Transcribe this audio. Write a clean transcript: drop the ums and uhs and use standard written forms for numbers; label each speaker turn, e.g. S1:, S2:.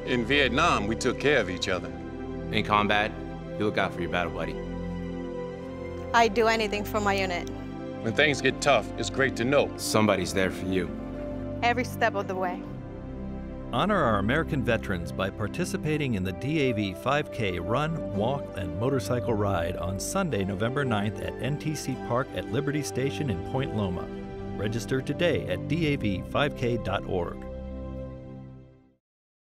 S1: In Vietnam, we took care of each other.
S2: In combat, you look out for your battle buddy.
S3: I'd do anything for my unit.
S1: When things get tough, it's great to know
S2: somebody's there for you.
S3: Every step of the way.
S4: Honor our American veterans by participating in the DAV5K run, walk, and motorcycle ride on Sunday, November 9th at NTC Park at Liberty Station in Point Loma. Register today at DAV5K.org.